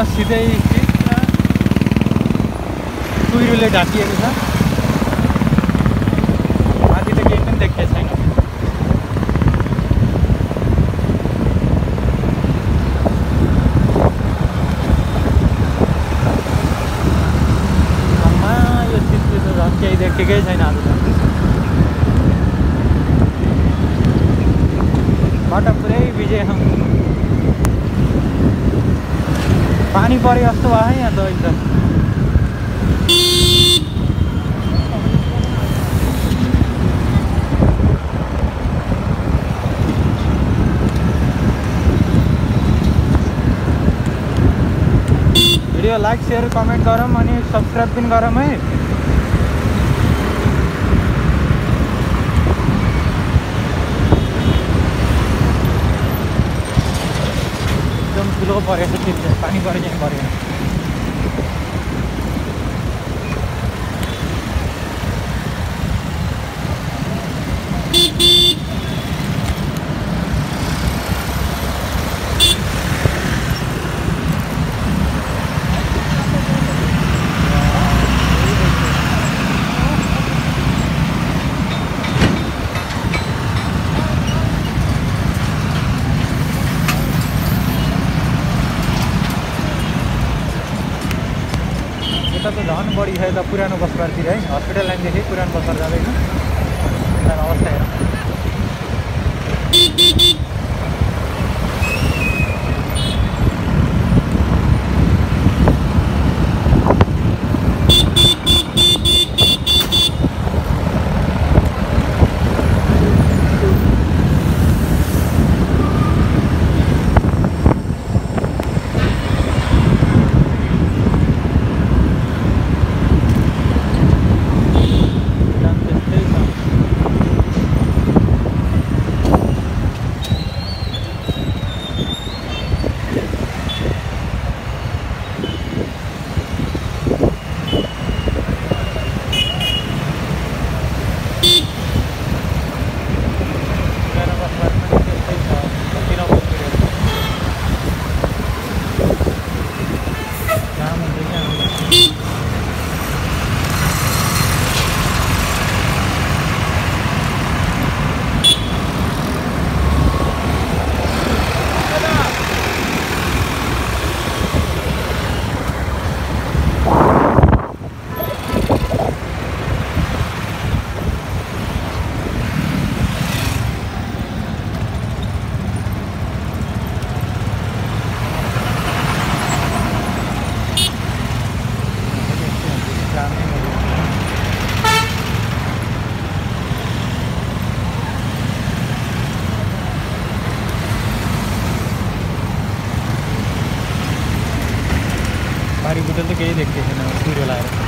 सिधै कुहिरोले ढाकिएको छ। माथि त केही पनि देखेको छैन। यो चित्र त झन् केही देखेकै छैन आज त। बाटो पुरै भिजेको छ। पानी पऱ्यो जस्तो भयो है यहाँ त एकदम। भिडियो लाइक शेयर कमेन्ट गरौँ अनि सब्सक्राइब पनि गरौँ है। एकदम ठुलो परेको छ चित्र, पानी पऱ्यो चाहिँ पऱ्यो। यता त झन् बढी छ यता पुरानो बसबारतिर है। हस्पिटल लाइनदेखि पुरानो बसबार जाँदैछ। अवस्था हेर। बारी बुटल त केही देख्दैन कुहिरो लाएर।